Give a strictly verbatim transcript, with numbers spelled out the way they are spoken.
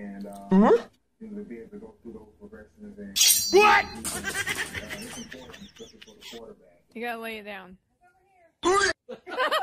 and uh, Huh? you know, to be able to go through those progressions and What? uh, it's important, especially for the quarterback. You gotta lay it down.